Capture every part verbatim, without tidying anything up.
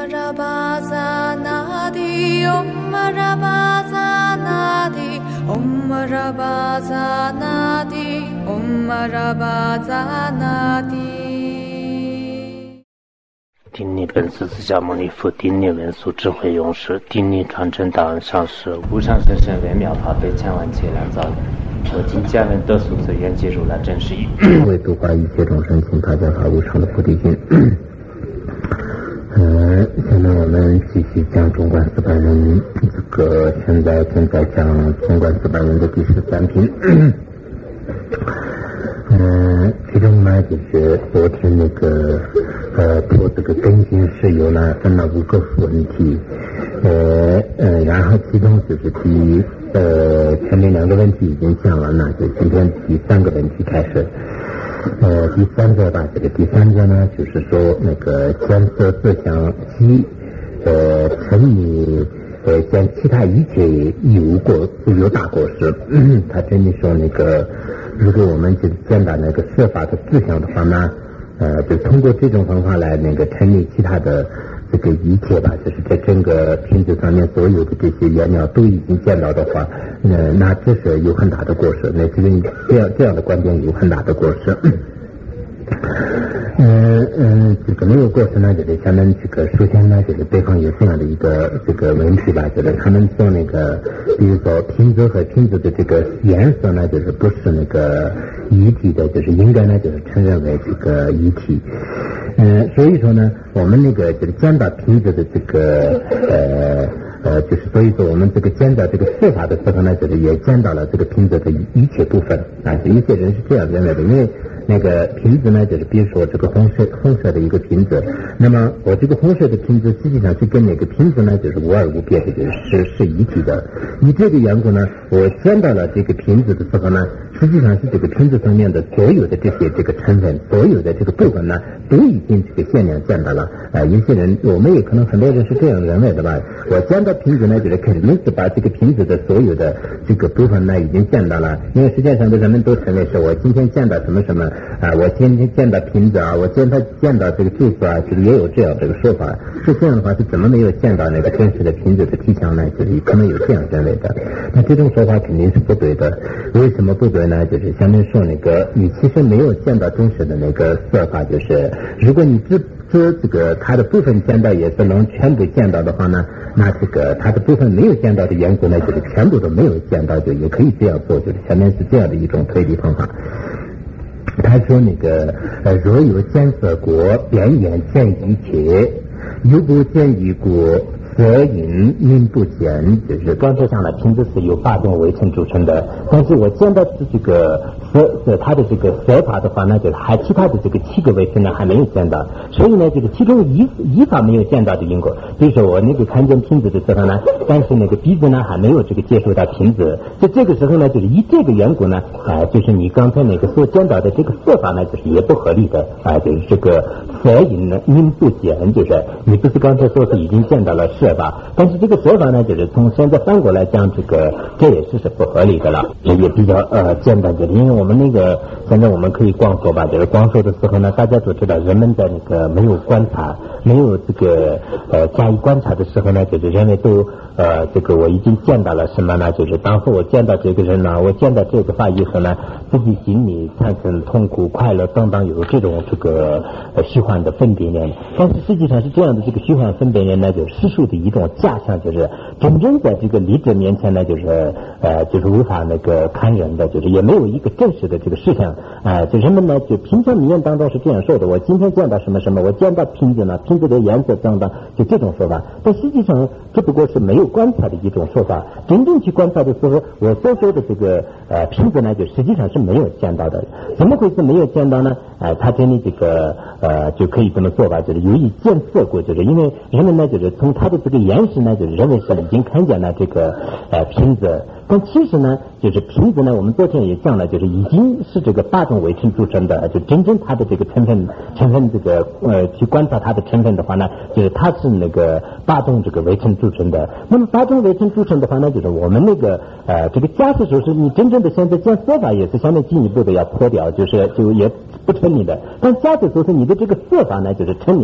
Marabazanadi, Om Marabazanadi, Om Marabazanadi, Om Marabazanadi。 顶礼本师释迦牟尼佛，顶礼文殊智慧勇士，顶礼传承大恩上师，无上甚深微妙法被千万劫难造的。我今家人得数次愿解如来真实义。 为度化一切众生，请大家发无上的菩提心。嗯，现在我们继续讲中观四百人，这个现在正在讲中观四百人的第十三品。嗯，其中呢就是昨天那个呃做这个更新事由呢分了五个问题，呃呃，然后其中就是第一呃前面两个问题已经讲完了，就今天第三个问题开始。呃，第三个吧，这个第三个呢，就是说那个见色思想及呃沉迷呃将其他一切有过有大过失。嗯、他这里说那个，如果我们就见到那个设法的思想的话呢，呃，就通过这种方法来那个沉迷其他的这个一切吧，就是在整个瓶子上面所有的这些原料都已经见到的话，呃，那这是有很大的过失。那这个这样这样的观点有很大的过失。嗯嗯，这个没有过失呢，就是他们这个首先呢，就是对方有这样的一个这个问题吧，就是他们说那个，比如说瓶子和瓶子的这个颜色呢，就是不是那个一体的，就是应该呢就是承认为这个一体。嗯，所以说呢，我们那个就是见到瓶子的这个呃呃，就是所以说我们这个见到这个色法的时候呢，就是也见到了这个瓶子的一切部分啊。有一些人是这样认为的，因为那个瓶子呢，就是比如说这个红色红色的一个瓶子，那么我这个红色的瓶子实际上是跟那个瓶子呢，就是无二无别的，就是是是一体的。以这个缘故呢，我见到了这个瓶子的时候呢，实际上是这个瓶子上面的所有的这些这个成分，所有的这个部分呢，都已经这个限量见到了。啊、呃，有些人我们也可能很多人是这样认为的吧。我见到瓶子呢，就是肯定是把这个瓶子的所有的这个部分呢已经见到了，因为实际上的人们都认为是我今天见到什么什么啊，我今天见到瓶子啊，我见他见到这个柱子啊，就是也有这样这个说法。是这样的话，是怎么没有见到那个真实的瓶子的体相呢？就是可能有这样认为的。那这种说法肯定是不对的。为什么不对呢？就是下面说那个，你其实没有见到真实的那个色法，就是如果你只说这个它的部分见到也是能全部见到的话呢，那这个它的部分没有见到的缘故呢，就是全部都没有见到，就也可以这样做，就是下面是这样的一种推理方法。他说那个呃，若有见色果，便言见一切；有不见一果，色引名不见。就是刚才讲了，瓶子是由八种微尘组成的，但是我见到的这个色色，它的这个色法的话呢，就是还其他的这个七个微尘呢还没有见到，所以呢，就是其中一一法没有见到的因果。比如说我那个看见瓶子的时候呢，但是那个鼻子呢还没有这个接触到瓶子，在这个时候呢，就是以这个缘故呢，啊、呃，就是你刚才那个所见到的这个色法呢，就是也不合理的啊、呃，就是这个色引呢因不见，就是你不是刚才说是已经见到了色法，但是这个色法呢，就是从现在反过来讲，这个这也是是不合理的了，这也比较呃简单的，因为我们那个现在我们可以光说吧，就是光说的时候呢，大家都知道，人们在那个没有观察、没有这个呃加以观察的时候呢，就是认为都呃这个我已经见到了什么呢？就是当时我见到这个人呢，我见到这个法以后呢，自己心里产生痛苦、快乐等等，有这种这个呃虚幻的分别念。但是实际上是这样的，这个虚幻分别念呢，就是世俗的一种假象，就是真正在这个理者面前呢，就是呃就是无法那个看人的，就是也没有一个真实的这个事情。呃，就人们呢，就平常理念当中是这样说的：我今天见到什么什么，我见到瓶子呢，瓶子的颜色等等，就这种说法。但实际上只不过是没有观察的一种说法。真正去观察的时候，我所说的这个呃瓶子呢，就实际上是没有见到的。怎么回事没有见到呢？呃，他这里这个呃就可以这么做吧，就是由于见色过，就是因为人们呢，就是从他的这个颜识呢，就是认为是已经看见了这个呃瓶子。但其实呢，就是瓶子呢，我们昨天也讲了，就是已经是这个八种微尘组成的，就真正它的这个成分成分这个呃去观察它的成分的话呢，就是它是那个八种这个微尘组成的。那么八种微尘组成的话呢，就是我们那个呃这个假设说是你真正的现在见色法也是相当进一步的要破掉，就是就也不成立的。但假设说是你的这个色法呢，就是成立了。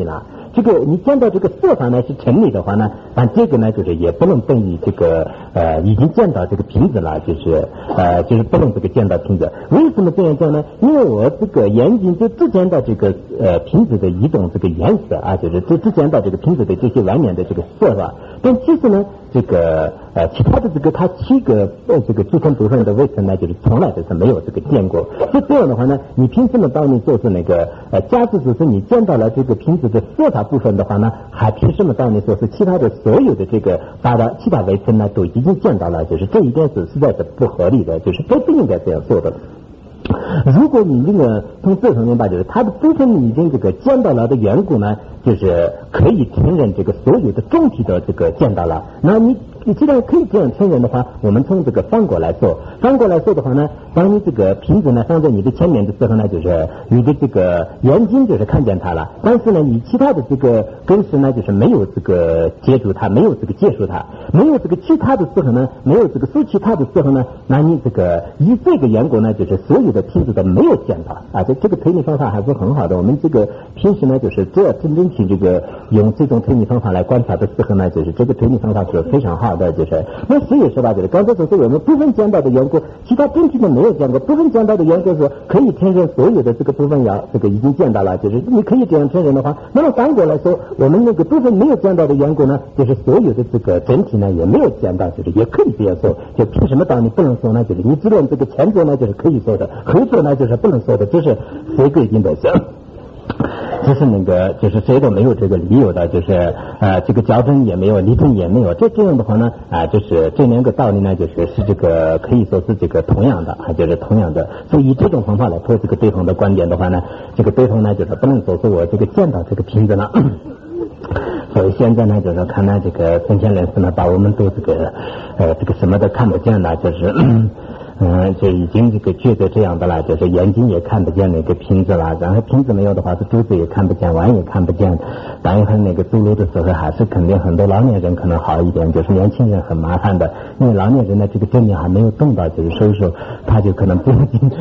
这个你见到这个色法呢是成立的话呢，但这个呢就是也不能等于这个呃已经见到这个瓶子了，就是呃就是不能这个见到瓶子。为什么这样讲呢？因为我这个眼睛就只见到这个呃瓶子的一种这个颜色啊，就是只只见到这个瓶子的这些外面的这个色法，但其实呢这个呃其他的这个它七个呃这个组成部分的位置呢，就是从来都是没有这个见过。所以这样的话呢，你凭什么当你说是那个呃假设就是你见到了这个瓶子的色法部分的话呢，还凭什么当你说是其他的所有的这个大的其他微尘呢都已经见到了？就是这一点是实在是不合理的，就是都不应该这样做的。如果你这个从这层面吧，就是它的部分已经这个见到了的缘故呢，就是可以承认这个所有的总体的这个见到了。那你你既然可以这样承认的话，我们从这个反过来说，反过来说的话呢，当你这个瓶子呢放在你的前面的时候呢，就是你的这个眼睛就是看见它了，但是呢，你其他的这个根识呢，就是没有这个接住它，没有这个接触它，没有这个其他的时候呢，没有这个说其他的时候呢，那你这个以这个缘故呢，就是所有的瓶子都没有见到啊。这这个推理方法还是很好的。我们这个平时呢，就是只要真正去这个用这种推理方法来观察的时候呢，就是这个推理方法是非常好的。就是那所以说吧，就是刚才说是我们部分见到的缘故，其他整体都没有见过。部分见到的缘故是可以承认所有的这个部分要这个已经见到了，就是你可以这样承认的话，那么反过来说，我们那个部分没有见到的缘故呢，就是所有的这个整体呢也没有见到，就是也可以这样说。就凭什么当你不能说呢？就是你只论这个前者呢就是可以说的，后者呢就是不能说的，这是谁规定的？就是那个，就是谁都没有这个理由的，就是呃，这个矫正也没有，理论也没有。这这样的话呢，啊、呃，就是这两个道理呢，就是是这个可以说是这个同样的，啊，就是同样的。所以以这种方法来推这个对方的观点的话呢，这个对方呢就是不能说是我这个见到这个瓶子了。所以现在呢，就是看来这个封建人士呢，把我们都这个呃这个什么都看不见了，就是。嗯，就已经这个觉得这样的了，就是眼睛也看不见那个瓶子了，然后瓶子没有的话，是肚子也看不见，碗也看不见。当然那个走路的时候，还是肯定很多老年人可能好一点，就是年轻人很麻烦的，因为老年人呢这个正面还没有动到，就是所以说他就可能不进。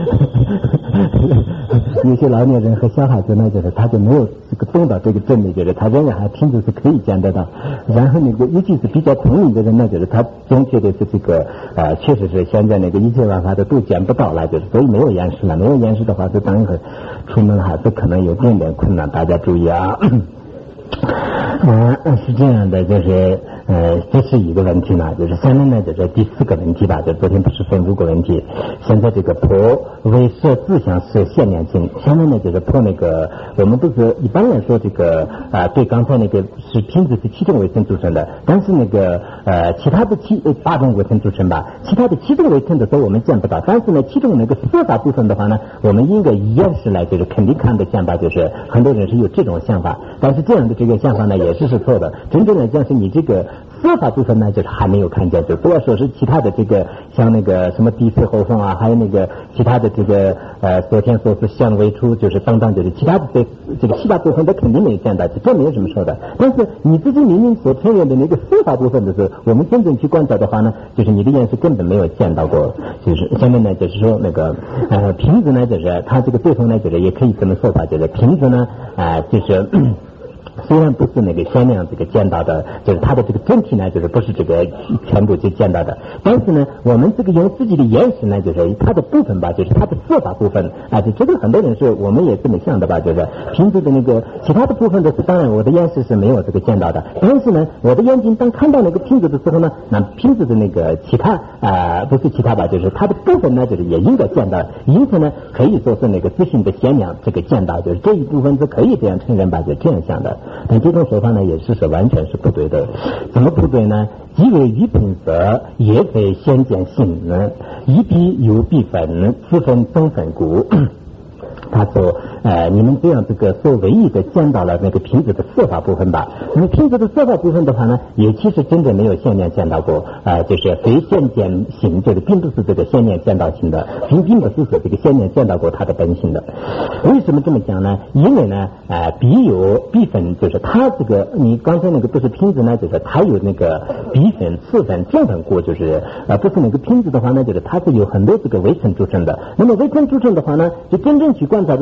有些老年人和小孩子呢，就是他就没有这个动到这个正面，就是他仍然还瓶子是可以见得到。然后那个尤其是比较聪明的人呢，就是他总觉得是这个呃，确实是现在那个一切办法的都见不到了，就是所以没有延时了。没有延时的话，就当然出门还是可能有点点困难，大家注意啊。嗯，是这样的，就是呃，这是一个问题呢，就是下面呢就是第四个问题吧，就昨天不是分五个问题，现在这个破为设自相是限量性，下面呢就是破那个，我们都是一般来说这个啊、呃，对刚才那个是瓶子是七种微尘组成的，但是那个呃其他的七呃八种微尘组成吧，其他的七种微尘的时候我们见不到，但是呢其中那个色法部分的话呢，我们应该以眼识来就是肯定看得见吧，就是很多人是有这种想法，但是这样的这个想法呢也是是错的，真正来讲是你这个色法部分呢就是还没有看见，就不要说是其他的这个像那个什么地水火风啊，还有那个其他的这个呃昨天说是相为出，就是等等，就是其他的这这个其他部分都肯定没有见到，这没有什么说的。但是你自己明明所承认的那个色法部分的时候，我们真正去观察的话呢，就是你的眼是根本没有见到过。就是下面呢就是说那个呃瓶子呢，就是它这个对方呢就是也可以这么说法，就是瓶子呢啊、呃、就是。虽然不是那个限量这个见到的，就是它的这个整体呢，就是不是这个全部就见到的，但是呢，我们这个用自己的眼识呢，就是它的部分吧，就是它的色法部分啊，就这个很多人是我们也这么想的吧，就是瓶子的那个其他的部分的是，当然我的眼识是没有这个见到的，但是呢，我的眼睛当看到那个瓶子的时候呢，那瓶子的那个其他啊、呃、不是其他吧，就是它的部分呢，就是也应该见到，因此呢，可以说是那个自信的限量这个见到，就是这一部分是可以这样承认吧，就这样想的。但这种说法呢，也是是完全是不对的。怎么不对呢？即为于品色，也非先见性呢，一必有必分，此分增分故。他说，呃，你们这样这个所唯一的见到了那个瓶子的色法部分吧。那么瓶子的色法部分的话呢，也其实真正没有限量见到过，呃，就是非现见性，就是并不是这个限量见到性的，并并不是说这个限量见到过它的本性的。为什么这么讲呢？因为呢，呃，必有必分，就是它这个你刚才那个不是瓶子呢，就是它有那个必分、次分、正分故，就是呃，不是那个瓶子的话呢，就是它是有很多这个微尘组成的。那么微尘组成的话呢，就真正去观察的时候呢，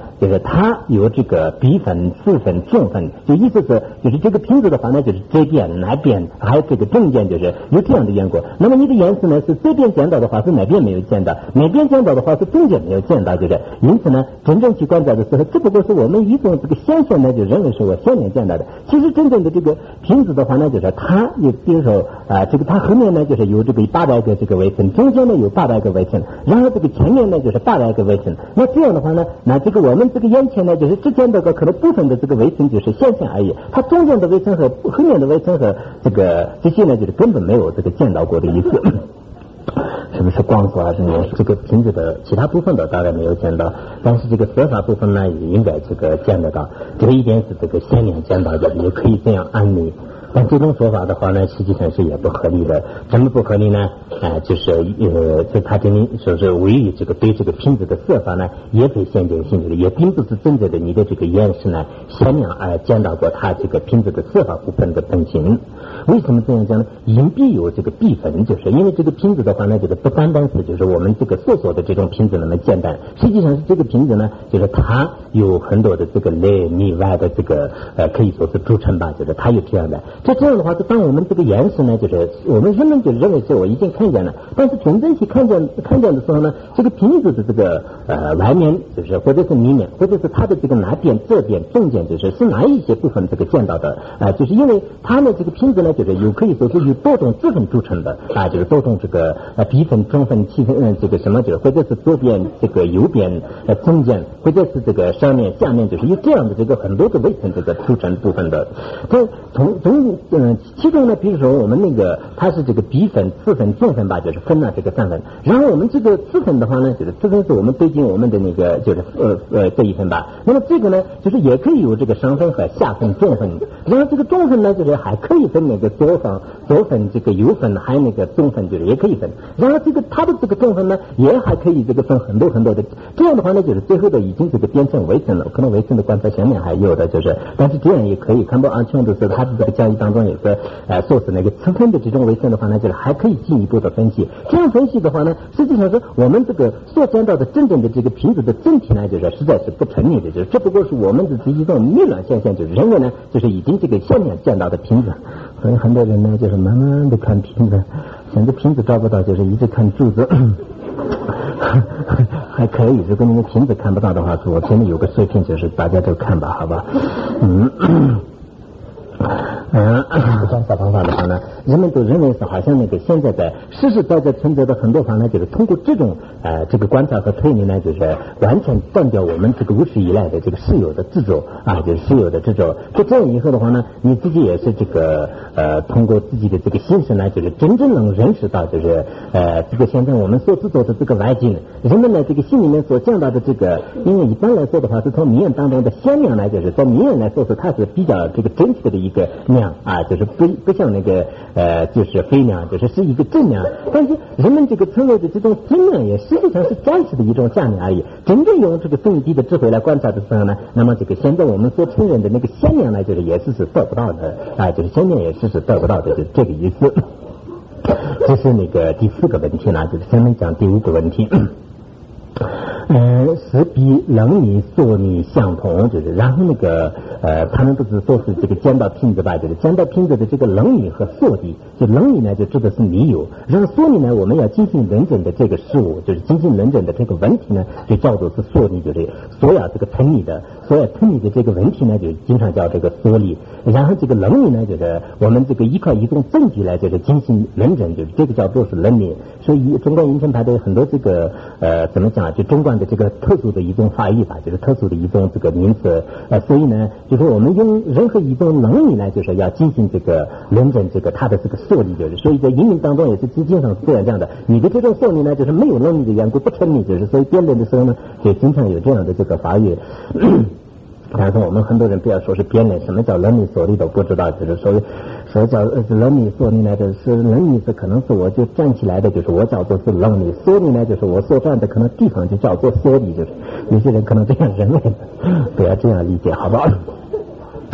就是它有这个笔粉、字粉、重粉，就意思是就是这个瓶子的话呢，就是这边、那边还有这个中间，就是有这样的缘故。那么你的颜色呢是这边见到的话是哪边没有见到，哪边见到的话是中间没有见到，就是因此呢，真正去观察的时候，只不过是我们一种这个现象呢，就认为是我先面见到的。其实真正的这个瓶子的话呢，就是它有比如说啊、呃，这个它后面呢就是有这个八百个这个微尘，中间呢有八百个微尘，然后这个前面呢就是八百个微尘。那这样的话呢，那这个我们这个眼前呢，就是之前这个可能部分的这个微尘就是现象而已，它中间的微尘和后面的微尘和这个这些呢，就是根本没有这个见到过的意思。是不是光说还是呢？这个瓶子的其他部分的大概没有见到，但是这个色法部分呢，也应该这个见得到。这一点是这个鲜亮见到的，也可以这样安利。但这种说法的话呢，实际上是也不合理的。怎么不合理呢？呃，就是呃，在他这里说是唯一这个对这个瓶子的色法呢，也非先见性质，也并不是真正的你的这个眼识呢鲜亮而见到过它这个瓶子的色法部分的本性。为什么这样讲呢？因必有这个必分，就是因为这个瓶子的话呢，这个不单单是就是我们这个所说的这种瓶子那么简单，实际上是这个瓶子呢，就是它有很多的这个内里外的这个呃，可以说是组成吧，就是它有这样的。这这样的话，是当我们这个颜色呢，就是我们人们就认为是我已经看见了，但是真正去看见看见的时候呢，这个瓶子的这个呃外面就是或者是里面，或者是它的这个哪边、这边、中间，就是是哪一些部分这个见到的啊、呃？就是因为它呢这个瓶子呢，就是有可以说是由多种字粉组成的啊，就是多种这个呃笔粉、中粉、气粉，嗯，这个什么就是或者是左边、这个右边、呃中间，或者是这个上面、下面，就是有这样的这个很多个微层这个组成部分的。这从从嗯。其中呢，比如说我们那个它是这个笔粉、次粉、重粉吧，就是分啊这个三粉。然后我们这个次粉的话呢，就是次粉是我们对应我们的那个就是呃呃这一分吧。那么这个呢，就是也可以有这个上分和下分、中分。然后这个中分呢，就是还可以分那个左分、左分这个右分，还有那个中分，就是也可以分。然后这个它的这个中分呢，也还可以这个分很多很多的。这样的话呢，就是最后的已经这个变成微层了。可能微层的观察前面还有的就是，但是这样也可以看到阿琼的是他的这个教义当中也。呃，说是那个次分的这种微层的话呢，就是还可以进一步的分析。这样分析的话呢，实际上是我们这个所见到的真正的这个瓶子的整体呢，就是实在是不成立的，就是这不过是我们的这一种迷乱现象，就是认为呢，就是已经这个现象见到的瓶子。所以很多人呢，就是慢慢的看瓶子，现在瓶子找不到，就是一直看柱子。还可以，如果你们瓶子看不到的话，我这里有个水平，就是大家都看吧，好吧？嗯。嗯，观察方法的话呢，人们都认为是好像那个现在在实实在在存在的很多方呢，就是通过这种呃这个观察和推理呢，就是完全断掉我们这个无始以来的这个实有的执着啊，就是实有的执着。就这样以后的话呢，你自己也是这个呃通过自己的这个心识呢，就是真正能认识到，就是呃这个现在我们所制作的这个外境，人们呢这个心里面所见到的这个，因为一般来说的话，是从名言当中的鲜亮来，就是在名言来说是它是比较这个真切的一个量啊，就是不不像那个呃，就是非量，就是是一个正量。但是人们这个称谓的这种正量，也实际上是暂时的一种假量而已。真正用这个更低的智慧来观察的时候呢，那么这个现在我们所承认的那个鲜量呢，就是也是是得不到的啊，就是鲜量也是是得不到的，就是这个意思。这是那个第四个问题呢，就是下面讲第五个问题。呃，是比冷米、缩米相同，就是然后那个呃，他们不是说是这个见到瓶子吧，就是见到瓶子的这个冷米和缩米，就冷米呢就指的是米有，然后缩米呢我们要进行论证的这个事物，就是进行论证的这个问题呢，就叫做是缩米，就是所要这个成立的，所要成立的这个问题呢，就经常叫这个缩理。然后这个冷米呢，就是我们这个依靠一种证据来就是进行论证，就是这个叫做是冷米。所以中国云城派的很多这个呃怎么讲，就中观的这个特殊的一种法义吧，就是特殊的一种这个名词。呃，所以呢，就是我们用任何一种能力呢，就是要进行这个论证，这个它的这个受力，就是所以在英语当中也是经常是这样这样的。你的这种受力呢，就是没有能力的缘故不成立，就是所以辩论的时候呢，就经常有这样的这个法义。但是我们很多人不要说是辩论，什么叫人力所力都不知道，就是说说叫人力所力呢，就是人力是可能是我就站起来的，就是我叫做是人力，所力呢就是我所站的可能地方就叫做所力，就是有些人可能这样认为，不要这样理解，好不好？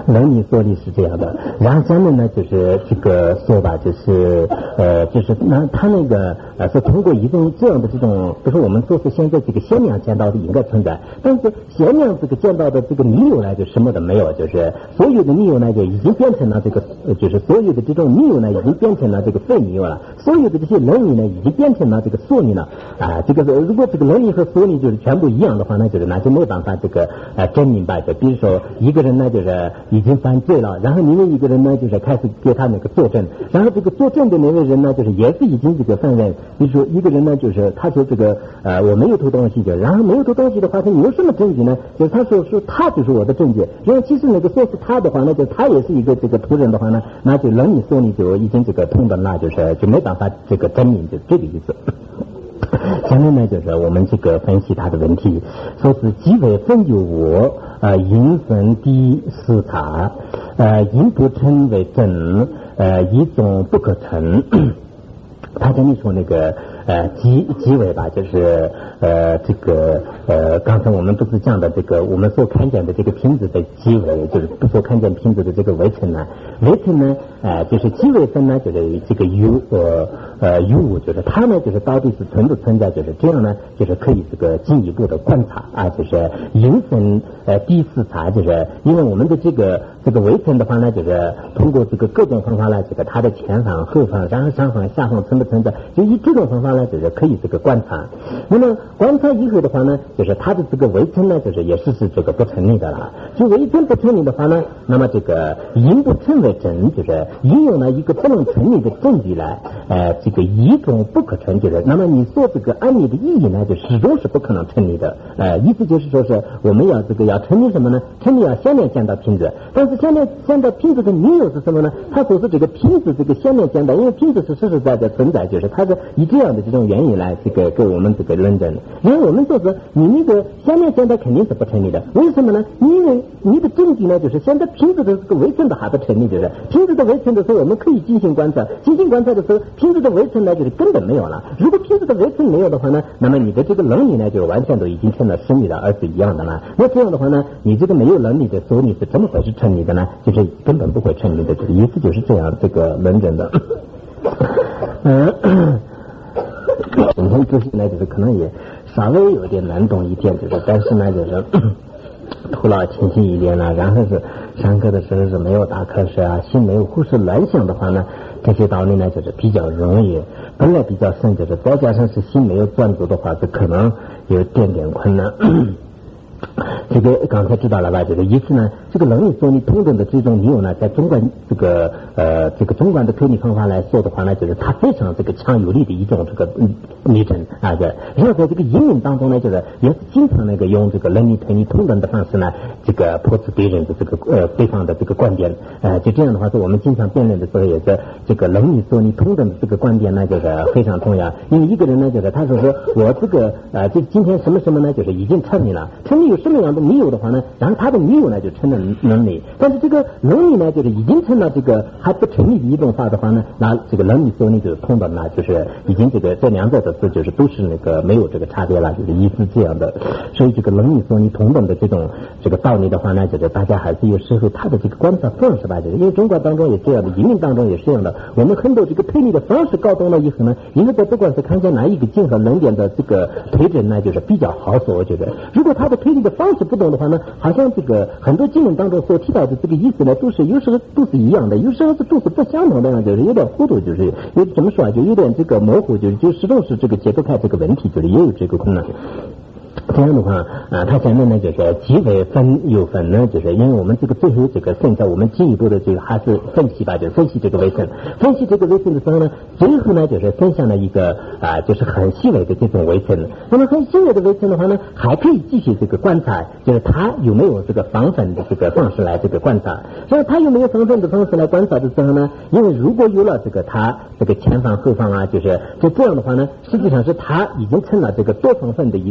冷凝缩离是这样的。然后下面呢就是这个说吧，就是呃就是那他那个呃是通过一种这样的这种，比如说我们说是现在这个限量见到的应该存在，但是限量这个见到的这个密友呢就什么都没有，就是所有的密友呢就已经变成了这个就是所有的这种密友呢已经变成了这个非密友了，所有的这些冷凝呢已经变成了这个缩离了啊。这个如果这个冷凝和缩离就是全部一样的话，那就是那就没有办法这个呃证明吧。就比如说一个人呢就是已经犯罪了，然后另外一个人呢就是开始给他那个作证，然后这个作证的那位人呢就是也是已经这个犯人，比如说一个人呢就是他说这个呃我没有偷东西的，然后没有偷东西的话，他你有什么证据呢？就是他说说他就是我的证据，然后其实那个说是他的话，那就他也是一个这个途人的话呢，那就冷凝缩离就已经这个通的，那就是就没办法这个证明，就这个意思。下面呢就是我们这个分析他的问题，说是即为分有我呃因分第四查呃因不称为真呃一种不可成。他跟你说那个呃即即为吧，就是呃这个呃刚才我们不是讲的这个我们所看见的这个品质的即为，就是不所看见品质的这个微尘呢，微尘呢呃就是即为分呢就是这个有呃呃有物，就是它呢就是到底是存不存在，就是这样呢就是可以这个进一步的观察啊，就是因分呃第四查，就是因为我们的这个这个微尘的话呢，就是通过这个各种方法来这个它的前方后方然后上方下方存不存在，就以这种方法呢就是可以这个观察。那么观察以后的话呢，就是它的这个微尘呢就是也是是这个不成立的了。就微尘不成立的话呢，那么这个因不成为真，就是应用了一个不能成立的证据来呃这个一种不可成，就是那么你说这个案例的意义呢就始终是不可能成立的。呃意思就是说是我们要这个要成立什么呢？成立要先面见到品质，但是现在见到品质的理由是什么呢？他说是这个品质这个先面见到，因为品质是实实在在存在，就是它是以这样的这种原因来这个给我们这个认证。因为我们说是你那个先面见到肯定是不成立的，为什么呢？因为你的证据呢就是现在品质的这个微尘的还不成立，就是品质的微尘的时候我们可以进行观察，进行观察的时候品质的微尘呢就是根本没有了。如果品质的微尘没有的话呢，那么你的这个能力呢就完全都已经成了实力的，而是一样的了。那这样的话呢，你这个没有能力的说你是怎么会是成立的呢？就是根本不会成立的，这个意思就是这样这个论证的。嗯，今天这些呢就是可能也稍微有点难懂一点，就是但是呢就是头脑清晰一点了，然后是上课的时候是没有打瞌睡啊，心没有胡思乱想的话呢，这些道理呢就是比较容易，本来比较深，就是再加上是心没有专注的话，这可能有点点困难。这个刚才知道了吧？这个意思呢，这个冷凝缩离通证的这种理由呢，在中观这个呃这个中观的推理方法来说的话呢，就是它非常这个强有力的一种这个例证啊。这然后在这个应用当中呢，就是也是经常那个用这个冷凝推理通证的方式呢，这个驳斥别人的这个呃对方的这个观点。呃，就这样的话，是我们经常辩论的时候，也是这个冷凝缩离通证的这个观点呢，就是非常重要。因为一个人呢，就是他说说我这个呃这今天什么什么呢，就是已经成立了，成立有什么样的理由的话呢，然后他的理由呢就成了能力，但是这个能力呢就是已经成了这个还不成立的一种法的话呢，那这个能力说你就通到那就是已经这个这两者的字就是都是那个没有这个差别了，就是意思这样的。所以这个能力说你同等的这种这个道理的话呢，就是大家还是有时候他的这个观察方式吧，就是因为中国当中也这样的，移民当中也是这样的，我们很多这个推理的方式搞懂了以后呢，因为在不管是看见哪一个经和论点的这个推证呢，就是比较好说。我觉得如果他的推理的方式不懂的话呢，好像这个很多经文当中所提到的这个意思呢，都是有时候都是一样的，有时候是都是不相同的，就是有点糊涂，就是有怎么说啊，就有点这个模糊，就是就始终是这个解不开这个问题，就是也有这个困难。这样的话啊，它前面呢就是即为分有分呢，就是因为我们这个最后这个现在我们进一步的这个还是分析吧，就是分析这个微尘，分析这个微尘的时候呢，最后呢就是分享了一个啊，就是很细微的这种微尘。那么很细微的微尘的话呢，还可以继续这个观察，就是它有没有这个防粉的这个方式来这个观察。所以它有没有防粉的方式来观察的时候呢，因为如果有了这个它这个前方后方啊，就是就这样的话呢，实际上是它已经成了这个多防粉的一种这个。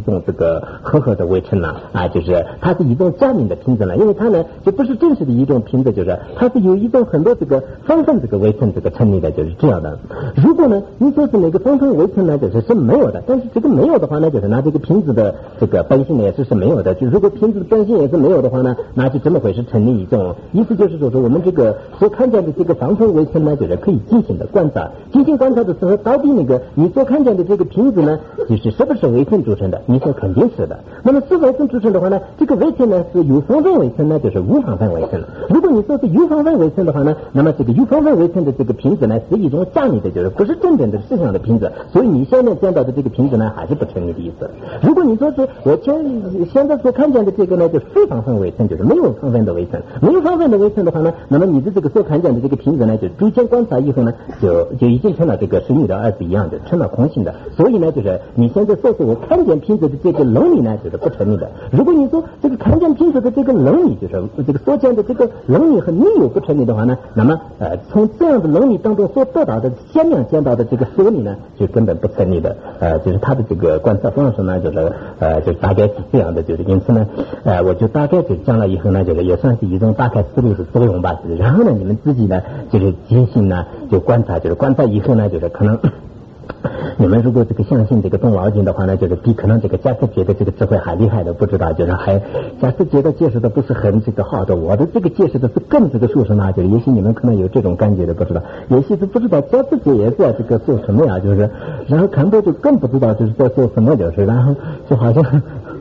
个合合的围成了啊，就是它是一种加密的瓶子了，因为它呢就不是正式的一种瓶子，就是它是有一种很多这个方分这个围成这个成立的，就是这样的。如果呢你说是那个方分围成呢，就是是没有的，但是这个没有的话呢，就是拿这个瓶子的这个本性也是是没有的，就如果瓶子的本性也是没有的话呢，那就怎么会是成立一种？意思就是说，说我们这个所看见的这个方分围成呢，就是可以进行的观察，进行观察的时候，到底那个你所看见的这个瓶子呢，就是是不是围成组成的？你说肯定是的。那么是围成组成的话呢，这个围成呢是有方分围成呢，就是无方分围成。如果你说是有方分围成的话呢，那么这个有方分围成的这个瓶子呢，是一种假拟的，就是不是真正的实相的瓶子，所以你现在见到的这个瓶子呢，还是不成立的意思。如果你说是我现现在所看见的这个呢，就是非方分围成，就是没有方分的围成，没有方分的围成的话呢，那么你的这个所看见的这个瓶子呢，就逐渐观察以后呢，就就已经成了这个是你的儿子一样的，成了空性的。所以呢，就是你现在说是我看见瓶子的这个能力呢，就是不成立的。如果你说这个看见瓶子的这个能力，就是这个所见的这个能力和你有不成立的话呢，那么呃，从这样的能力当中所得到的限量见到的这个所理呢，就根本不成立的。呃，就是他的这个观察方式呢，就是呃，就大概是这样的，就是因此呢，呃，我就大概就讲了以后呢，就是也算是一种大概思路的作用吧。就是然后呢，你们自己呢，就是进行呢，就观察，就是观察以后呢，就是可能。你们如果这个相信这个动脑筋的话呢，就是比可能这个贾斯杰的这个智慧还厉害的，不知道就是还贾斯杰的解释的不是很这个好的，我的这个解释的是更这个说什么，就是也许你们可能有这种感觉的，不知道，也许是不知道贾斯杰也是在这个做什么呀，就是然后看多就更不知道就是在做什么，就是然后就好像。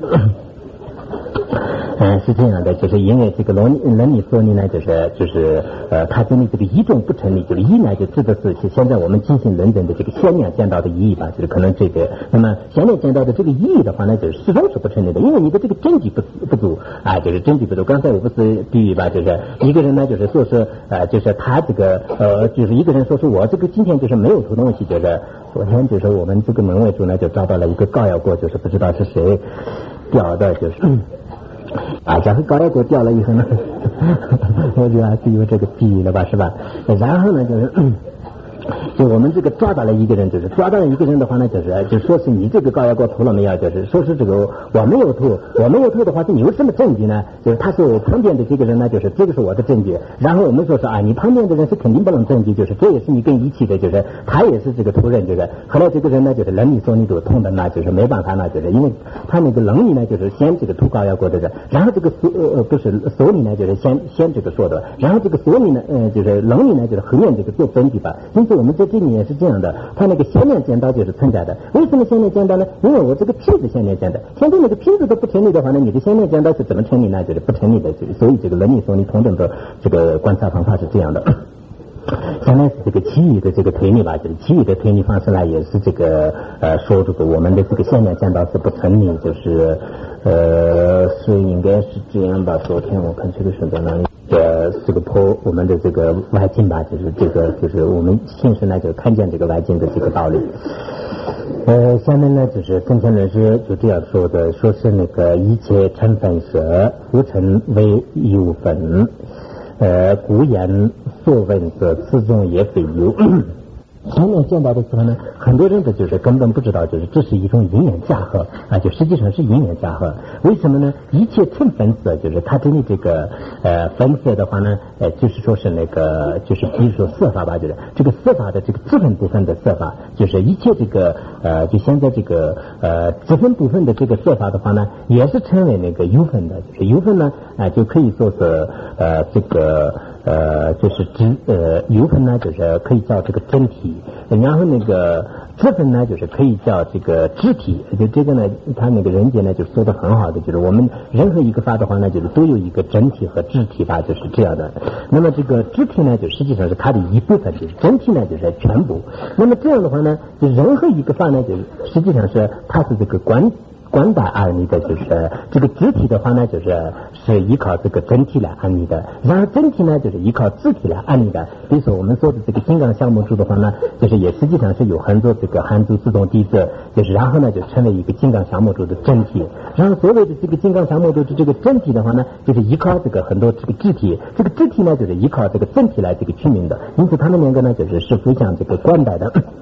嗯，是这样的，就是因为这个伦伦理说理呢，就是就是呃，它跟你这个一种不成立，就是一呢就指的是现在我们进行论证的这个先量见到的意义吧，就是可能这个，那么先量见到的这个意义的话呢，就是始终是不成立的，因为你的这个证据不不足啊，就是证据不足。刚才我不是比喻吧，就是一个人呢，就是说是呃，就是他这个呃，就是一个人说是我这个今天就是没有偷东西，就是昨天就是我们这个门卫处呢就找到了一个膏药锅，就是不知道是谁掉的，就是。嗯啊，假如高压锅掉了以后呢，我就还是有这个比喻了吧，是吧？然后呢，就是。嗯就我们这个抓到了一个人，就是抓到了一个人的话呢，就是就说是你这个高压锅偷了没有？就是说是这个我没有偷，我没有偷的话，是你有什么证据呢？就是他说我旁边的这个人呢，就是这个是我的证据。然后我们说是啊，你旁边的人是肯定不能证据，就是这也是你跟一起的，就是他也是这个偷人，就是后来这个人呢，就是能力说你都通的呢，就是没办法呢，就是因为他那个能力呢，就是先这个偷高压锅的人，然后这个所呃不是所理呢，就是先先这个说的，然后这个所理呢，呃就是能力呢，就是后面这个做分析吧，因此。我们在这里也是这样的，它那个先量见到就是存在的。为什么先量见到呢？因为我这个瓶子先量见到，现在那个瓶子都不成立的话呢，你的先量见到是怎么成立呢？就是不成立的。所以这个能力说你同等的这个观察方法是这样的。相当是这个其余的这个推理吧，就是其余的推理方式呢，也是这个呃说这个我们的这个先量见到是不成立，就是呃是应该是这样吧。昨天我看这个是在哪里？呃，这个破我们的这个外境吧，就是这个就是我们现实呢就看见这个外境的这个道理。呃，下面呢就是根前论师就这样说的，说是那个一切成分色，复成为有分。呃，故言所闻者，此中也非有。前面见到的时候呢，很多人的就是根本不知道，就是这是一种因缘假合啊，就实际上是因缘假合。为什么呢？一切成分色，就是它这里这个呃分色的话呢，呃就是说是那个就是比如说色法吧，就是这个色法的这个支分部分的色法，就是一切这个呃就现在这个呃支分部分的这个色法的话呢，也是成为那个有分的，就是有分呢啊、呃、就可以说是呃这个。呃，就是支呃有分呢，就是可以叫这个真体，然后那个支分呢，就是可以叫这个肢体。就这个呢，他那个人家呢就说的很好的，就是我们任何一个法的话呢，就是都有一个真体和肢体吧，就是这样的。那么这个肢体呢，就实际上是它的一部分，就是真体呢就是全部。那么这样的话呢，就任何一个法呢，就实际上是它是这个观。观待而立的，就是这个肢体的话呢，就是是依靠这个整体来安立的，然后整体呢，就是依靠肢体来安立的。比如说我们说的这个金刚降魔珠的话呢，就是也实际上是有很多这个汉族自动弟子，就是然后呢就成为一个金刚降魔珠的整体。然后所谓的这个金刚降魔珠的这个整体的话呢，就是依靠这个很多这个肢体，这个肢体呢就是依靠这个整体来这个取名的。因此他们两个呢就是是互相这个观待的。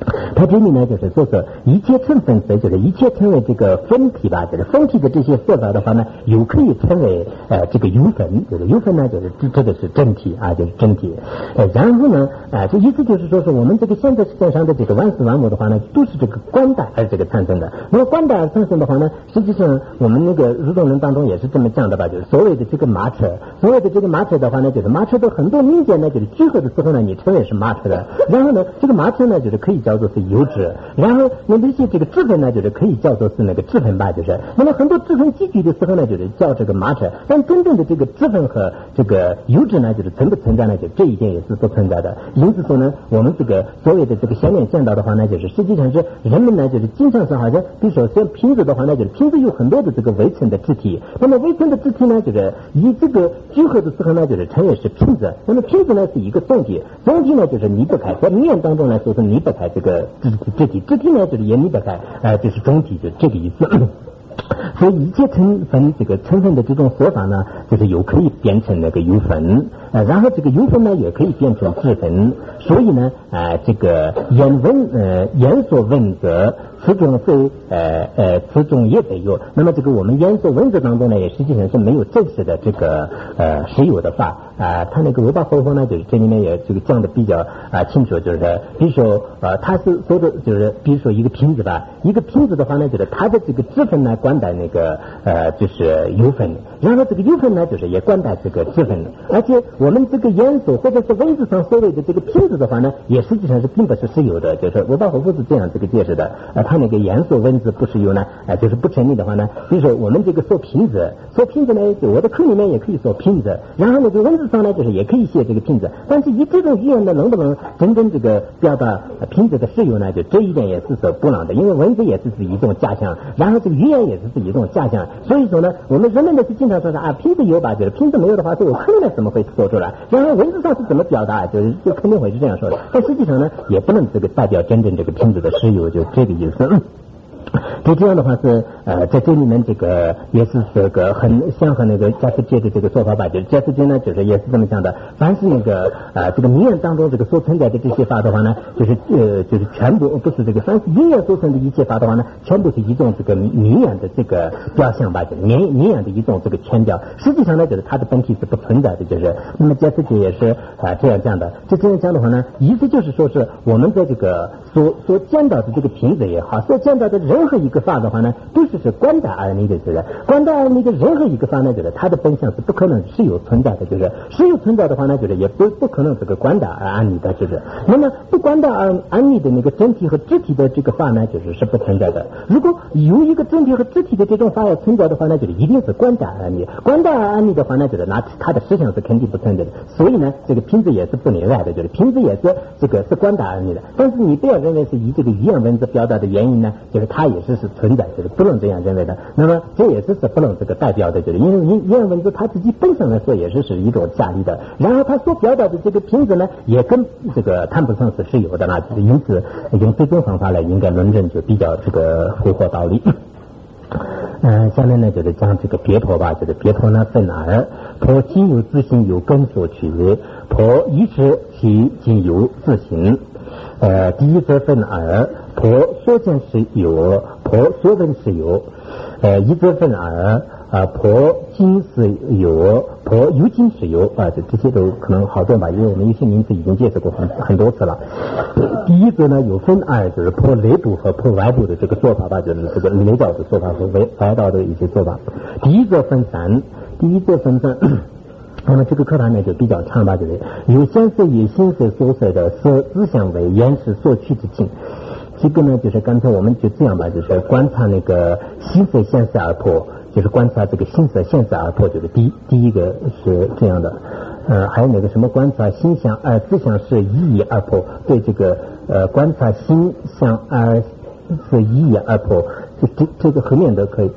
它这里呢就是说是一切成分色，就是一切成为这个分体吧，就是分体的这些色法的话呢，又可以称为呃这个有分，就是有分呢就是指指的是整体啊，就是整体。呃，然后呢，啊、呃，这意思就是说是我们这个现在世界上的这个万事万物的话呢，都是这个观待而这个产生的。那么观待而产生的话呢，实际上我们那个入中论当中也是这么讲的吧，就是所谓的这个马车，所谓的这个马车的话呢，就是马车的很多零件呢，就是聚合的时候呢，你称为是马车的。然后呢，这个马车呢，就是可以叫做是油脂，然后那那些这个脂粉呢，就是可以叫做是那个脂粉吧，就是那么很多脂粉集聚的时候呢，就是叫这个马车，但真正的这个脂粉和这个油脂呢，就是存不存在呢？就这一点也是不存在的。因此说呢，我们这个所谓的这个先面见到的话呢，就是实际上是人们呢，就是经常是好像比如说像瓶子的话呢，就是瓶子有很多的这个微层的质体，那么微层的质体呢，就是以这个聚合的时候呢，就是称为是瓶子。那么瓶子呢是一个总体，总体呢就是离不开，在语言当中来说是离不开这个质体，质体质体呢就是也离不开，呃，就是总体，就这个意思。所以一切成分这个成分的这种说法呢，就是有可以变成那个油分，呃，然后这个油分呢也可以变成脂分。所以呢，呃，这个言文呃言所文则，此中非呃呃此中也非有。那么这个我们言所文则当中呢，也实际上是没有正式的这个呃实有的法啊、呃。他那个维巴佛佛呢，就是这里面也这个讲的比较啊、呃、清楚，就是比如说呃他是说的就是比如说一个瓶子吧，一个瓶子的话呢，就是它的这个脂粉呢管带那个呃就是油分，然后这个油分呢就是也管带这个脂粉，而且我们这个元素或者是文字上所谓的这个瓶子的话呢，也实际上是并不是实有的，就是维巴佛佛是这样这个解释的，呃，他那个元素文字不实有呢，呃，就是不成立的话呢，比如说我们这个说瓶子，说瓶子呢，就我的口里面也可以说瓶子，然后呢，这文字上呢就是也可以写这个瓶子，但是以这种语言呢，能不能真正这个表达瓶子的实有呢？就这一点也是说不能的，因为文字也是是一种假象，然后这个语言也是是一种假象，所以说呢，我们人们呢是经常说是啊，瓶子有吧，就是瓶子没有的话，这我口里面怎么会说出来？然后文字上是怎么表达？就是就肯定会是这样说的，但实际上呢，也不能这个代表真正这个瓶子的实有，就这个意思。就这样的话是呃，在这里面这个也是这个很像和那个加斯杰的这个做法吧，就是加斯杰呢就是也是这么讲的，凡是那个呃这个名言当中这个所存在的这些法的话呢，就是呃就是全部不是这个凡是语言所存的一切法的话呢，全部是一种这个名言的这个表象吧，就是名名言的一种这个全表，实际上呢就是它的本体是不存在的，就是那么加斯杰也是啊、呃、这样讲的，就这样讲的话呢，意思就是说是我们在这个所所见到的这个瓶子也好，所见到的任何一个法的话呢，都是是观待而立的，就是观待而立的任何一个法呢，就是它的本相是不可能是有存在的，就是是有存在的话呢，就是也不不可能这个观待而安立的，就是那么不观待而安立的那个整体和肢体的这个法呢，就是是不存在的。如果有一个整体和肢体的这种法要存在的话呢，就是一定是观待而安立，观待而安立的话呢，就是那它的实相是肯定不存在的。所以呢，这个瓶子也是不例外的，就是瓶子也是这个是观待而立的。但是你不要认为是以这个语言文字表达的原因呢，就是它也是是存在，就是不能这样认为的。那么这也是是不能这个代表的，就是因为语言文字它自己本身来说也是是一种假立的，然后它所表达的这个瓶子呢，也跟这个谈不上是是有的啦，就是因此用这种方法来应该论证就比较这个符合道理。嗯、呃，下面呢就是讲这个别婆吧，就是别婆呢分二，婆今有自性有根所取，婆一时其今有自性。呃，第一则分二，婆所见是有，婆所闻是有。呃，一则分二，啊，婆今是有，婆有今是有啊，这这些都可能好懂吧？因为我们有些名词已经解释过很很多次了。第一则呢有分二，就是婆内部和婆外部的这个说法吧，就是这个内道的说法和外外道的一些说法。第一则分三，第一则分三。那么这个课堂呢就比较长吧，就是有现色以心色所色的色自相为眼识所取之境。这个呢就是刚才我们就这样吧，就是观察那个心色现色而破，就是观察这个心色现色而破，就是第第一个是这样的。呃，还有那个什么观察心相而自相是一意而破，对这个呃观察心相而是一意而破，这这这个后面的可以。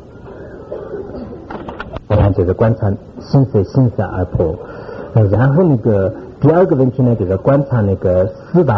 我看就是观察心色心色而破，呃，然后那个第二个问题呢，就是观察那个四大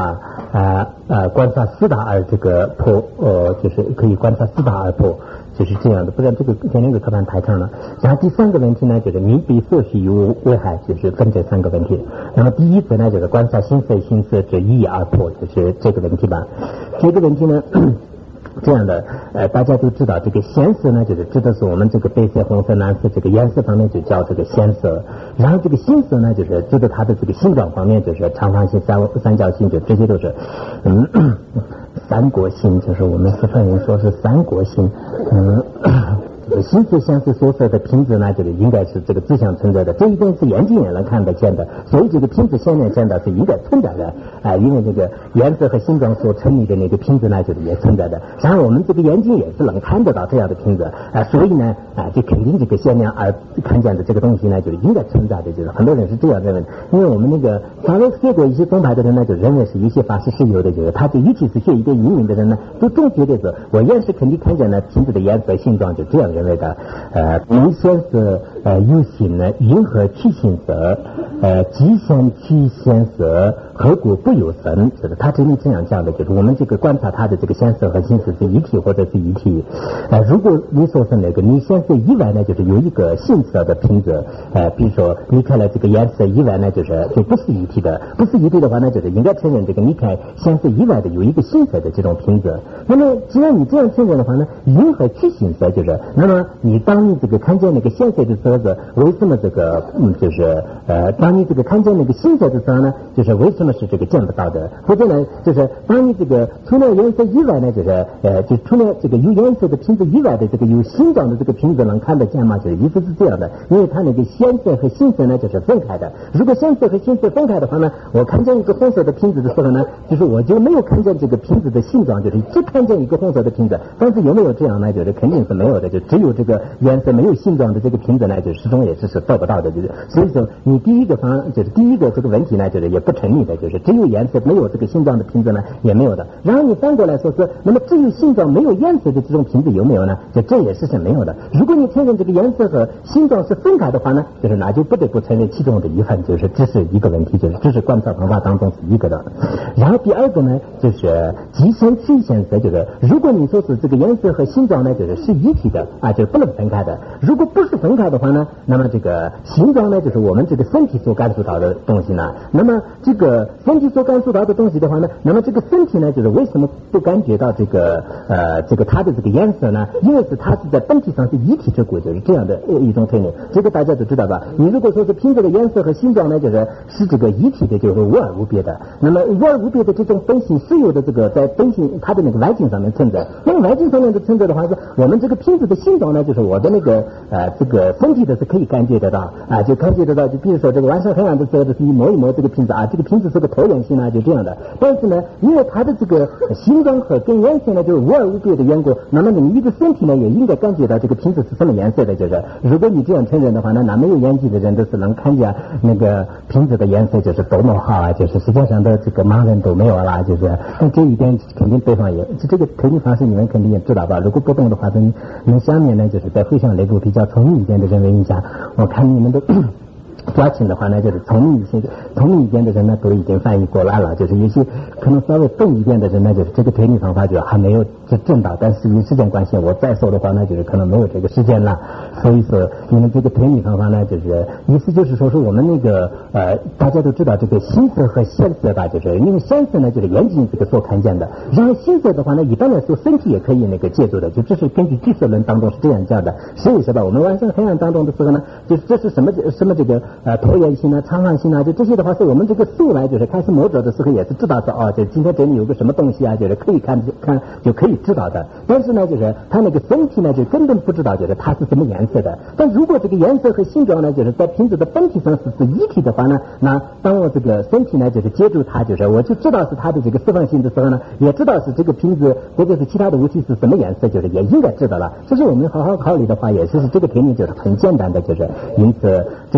啊呃观察四大而这个破呃就是可以观察四大而破。就是这样的，不然这个前面的课本太长了。然后第三个问题呢，就是你对色系有危害，就是分这三个问题。那么第一个呢，就是观察心色心色之一而破，就是这个问题吧。这个问题呢，这样的，呃，大家都知道，这个鲜色呢，就是指的是我们这个白色、红色、蓝色这个颜色方面就叫这个鲜色。然后这个心色呢，就是指的它的这个形状方面，就是长方形、三三角形，就这些都是，嗯。三国形，就是我们四川人说是三国形，嗯，这个心色、鲜色、所色的品质呢，这个应该是这个自相存在的，这一点是眼睛也能看得见的，所以这个品质显然见到是应该存在的，啊、呃，因为这个颜色和形状所成立的那个品质呢，就是也存在的，然后我们这个眼睛也是能看得到这样的品质，啊、呃，所以呢，啊、呃，就肯定这个显然而看见的这个东西呢，就是应该存在的，就是很多人是这样认为的，因为我们那个稍微学过一些宗派的人呢，就认为是一些法师是有的，就是他就尤其是学一点英文的人呢，就总觉得是我眼是肯定看见了品质的颜色、形状，就这样认为的。呃，明显是呃有形呢，因何去形色？呃，即现去显色，何故不有生？就是他这里这样讲的，就是我们这个观察它的这个显色和形色是一体或者是一体。呃，如果你说是那个你显色以外呢，就是有一个形色的品质，呃，比如说你看了这个颜色以外呢，就是就不是一体的，不是一体的话呢，就是应该承认这个你看显色以外的有一个形色的这种品质。那么既然你这样承认的话呢，因何去形色？就是那么你当你这个看见那个显色的时候，为什么这个嗯就是呃当你这个看见那个形色的时候呢，就是为什么是这个见不到的？或者呢，就是当你这个除了颜色以外呢，就是呃就除了这个有颜色的品质以外的这个有形状的这个品质能看得见吗？就是意思是这样的，因为它那个显色和形色呢就是分开的。如果显色和形色分开的话呢，我看见一个红色的品质的时候呢，就是我就没有看见这个品质的形状，就是只看见一个红色的品质。但是有没有这样呢？就是肯定是没有的，就只有这个颜色没有形状的这个品质呢，就始终也是是得不到的。就是所以说，你第一个方就是第一个这个问题呢，就是也不成立的，就是只有颜色没有这个形状的品质呢，也没有的。然后你反过来说是，那么只有形状没有颜色的这种品质有没有呢？就这也是是没有的。如果你承认这个颜色和形状是分开的话呢，就是那就不得不承认其中的一份，就是只是一个问题，就是只是观察方法当中是一个的。然后第二个呢，就是即显去显色，就是如果你说是这个颜色和形状呢，就是是一体的啊，就是不能分开的。如果不是分开的话呢，那么这个形状呢，就是我们这个身体所感受到的东西呢。那么这个身体所感受到的东西的话呢，那么这个身体呢，就是为什么不感觉到这个呃这个它的这个颜色呢？因为是它是在本体上是一体之故，就是这样的一种推论。这个大家都知道吧？你如果说是凭这个颜色和形状呢，就是是这个一体的，就是无二无别的。那么无二无别的这种本性是有的这个在本性它的那个外境上面存在。那么外境上面的存在的话，是我们这个瓶子的形状呢，就是我的那个呃这个身体的是可以感觉得到啊，就感觉得到。就比如说这个晚上黑暗的时候，就是你摸一摸这个瓶子啊，这个瓶子是个椭圆形啊，就这样的。但是呢，因为它的这个形状和跟颜色呢就是无二无别的缘故，那么你一个身体呢也应该感觉到这个瓶子是什么颜色的。就是如果你这样承认的话，那那没有眼睛的人都是能看见那个瓶子的颜色就是多么好啊，就是世界上的这个盲人都没有啦，就是但这一点肯定对方也这个推理方式你们肯定也知道吧？如果不懂的话，你们下面呢就是在回想内部比较聪明一点的人问一下，我看你们都表情的话呢，就是聪明一些、聪明一点的人呢，都已经翻译过来了。就是有些可能稍微笨一点的人呢，就是这个推理方法就还没有就正到。但是因为时间关系，我再说的话呢，就是可能没有这个时间了。所以说，因为这个推理方法呢，就是意思就是说，是我们那个呃，大家都知道这个形色和显色吧，就是因为显色呢，就是眼睛这个所看见的。然后形色的话呢，一般来说身体也可以那个借助的，就这是根据俱色论当中是这样讲的。所以说吧，我们晚上黑暗当中的时候呢，就是这是什么什么这个。呃，椭圆形啊，长方形啊，就这些的话，是我们这个素来就是开始摸着的时候，也是知道说哦，就今天这里有个什么东西啊，就是可以看看就可以知道的。但是呢，就是它那个身体呢，就根本不知道，就是它是什么颜色的。但如果这个颜色和形状呢，就是在瓶子的本体上是是一体的话呢，那当我这个身体呢，就是接住它，就是我就知道是它的这个四方形的时候呢，也知道是这个瓶子或者是其他的物体是什么颜色，就是也应该知道了。这是我们好好考虑的话，也是这个推理就是很简单的，就是因此这个对方呢。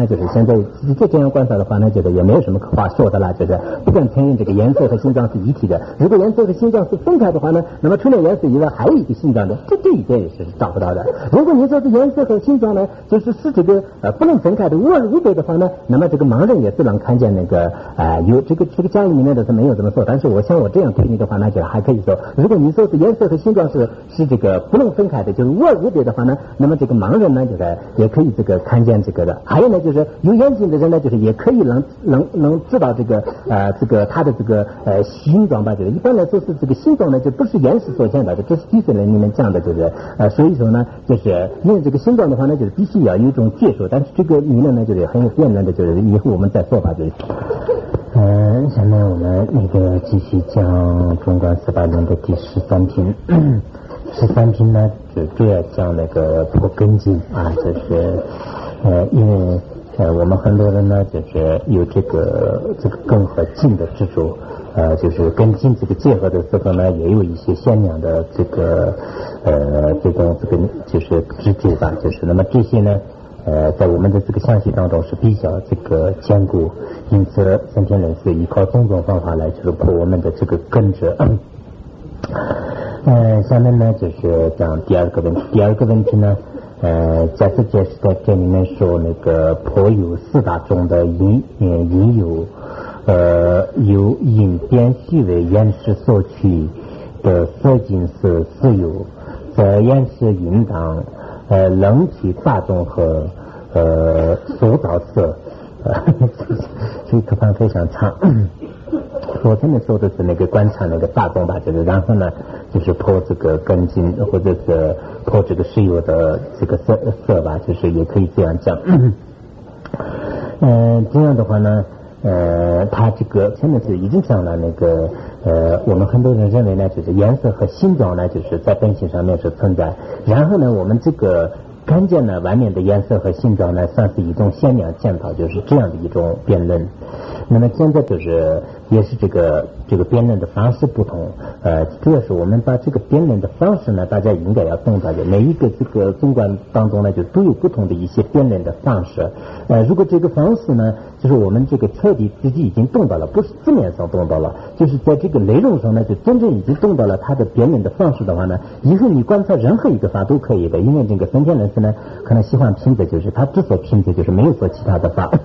呢，就是现在就这样观察的话呢，觉得也没有什么话说的啦，就是不敢承认这个颜色和形状是一体的。如果颜色和形状是分开的话呢，那么除了颜色以外还有一个形状的，这这一点也是找不到的。如果你说是颜色和形状呢，就是是这个呃不能分开的无二无别的话呢，那么这个盲人也自然看见那个呃有这个这个讲义里面的是没有这么说，但是我像我这样推理的话呢，就还可以说，如果你说是颜色和形状是是这个不能分开的，就是无二无别的话呢，那么这个盲人呢，就是也可以这个看见这个的。还有呢，就是有眼睛的人呢，就是也可以能能能知道这个呃这个它的这个呃形状吧，就是一般来说是这个形状呢，就不是眼识所见到的，这是技术人里面讲的，就是呃所以说呢，就是因为这个形状的话呢，就是必须要有一种技术，但是这个理论呢，就是很有辩论的，就是以后我们再说吧，就是。嗯，下面我们那个继续讲中观四八论的第十三篇。十三篇呢，就主要讲那个破根茎啊，就是呃，因为呃，我们很多人呢，就是有这个这个根和茎的执着，呃，就是跟茎这个结合的时候呢，也有一些鲜亮的这个呃这种这个就是执着吧，就是那么这些呢。呃，在我们的这个象棋当中是比较这个坚固，因此三天人是依靠种种方法来就是破我们的这个根者。呃，下面呢就是讲第二个问题，第二个问题呢，呃，假设解释在这里面说那个破有四大中的因呃因有呃由因变虚为原始所取的色境是私有，则原始应当。呃，冷取大众和呃塑造色，呃，这个课堂非常长。我真的说的是那个观察那个大众吧，就是然后呢，就是破这个根茎或者是破这个石油的这个色色吧，就是也可以这样讲。嗯、呃，这样的话呢。呃，它这个真的是已经讲了那个呃，我们很多人认为呢，就是颜色和形状呢，就是在本性上面是存在。然后呢，我们这个看见呢，外面的颜色和形状呢，算是一种鲜亮见到，就是这样的一种辩论。那么现在就是也是这个这个辩论的方式不同，呃，主要是我们把这个辩论的方式呢，大家应该要懂得的。每一个这个中观当中呢，就都有不同的一些辩论的方式。呃，如果这个方式呢，就是我们这个彻底自己已经懂到了，不是字面上懂到了，就是在这个内容上呢，就真正已经懂到了它的辩论的方式的话呢，以后你观察任何一个法都可以的，因为这个分天人士呢，可能喜欢拼的就是他之所拼的就是没有做其他的法。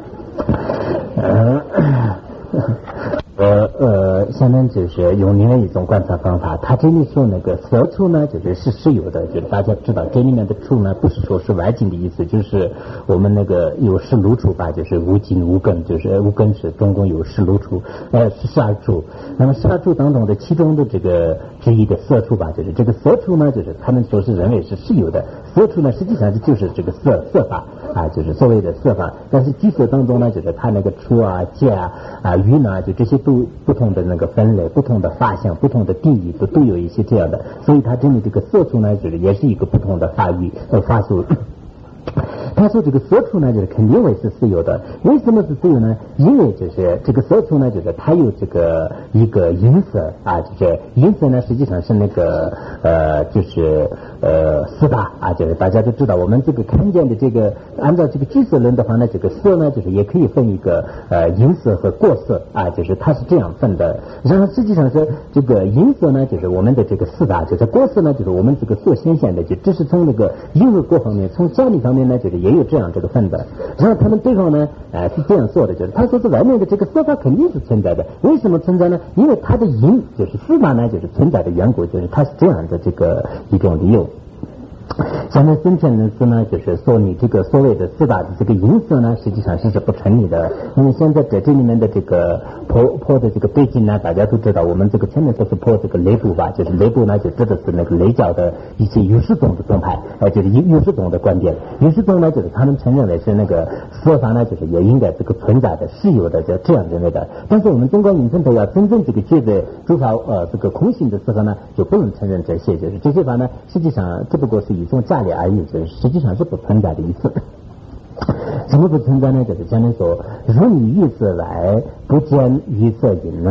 呃，呃呃，下面就是用另外一种观察方法。他这里说那个色处呢，就是是是有的，就是大家知道这里面的处呢，不是说是外境的意思，就是我们那个有十六处吧，就是无尽无根，就是无根是总共有十六处，呃，是十二处。那么十二处当中的其中的这个之一的色处吧，就是这个色处呢，就是他们说是认为是是有的。色处呢，实际上就是这个色色法啊，就是所谓的色法。但是基色当中呢，就是它那个处啊、界啊、啊云啊，就这些都不同的那个分类、不同的法相、不同的定义，都都有一些这样的。所以它这里这个色处呢，就是也是一个不同的法语呃法术。他说这个色处呢，就是肯定会是私有的。为什么是私有呢？因为就是这个色处呢，就是它有这个一个音色啊，就是音色呢，实际上是那个呃，就是呃四大啊，就是大家都知道，我们这个看见的这个，按照这个具色论的话呢，这个色呢，就是也可以分一个呃音色和过色啊，就是它是这样分的。然后实际上是这个音色呢，就是我们的这个四大，就是过色呢，就是我们这个所显现的，就这是从那个音和过方面，从教理方面呢，就是也有这样这个分的。然后他们对方呢，呃是这样说的，就是他说这外面的这个色法肯定是存在的，为什么存在呢？因为它的音就是四大呢，就是存在的缘故，就是它是这样的这个一种理由。下面分天人士呢，就是说你这个所谓的四大的这个音色呢，实际上是是不成立的。因为现在在这里面的这个破破的这个背景呢，大家都知道，我们这个前面说是破这个雷部吧，就是雷部呢就指的是那个雷教的一些有识宗的宗派，呃，就是有识宗的观点。有识宗呢，就是他们承认为是那个色法呢，就是也应该这个存在的、是有的，就这样认为的。但是我们中国民众都要真正这个觉得诸法呃这个空性的时候呢，就不能承认这些，就是这些法呢，实际上只不过是一种假理而已，就是实际上是不存在的意思。怎么不存在呢？就是前面说，如你欲色来，不见欲色因呢？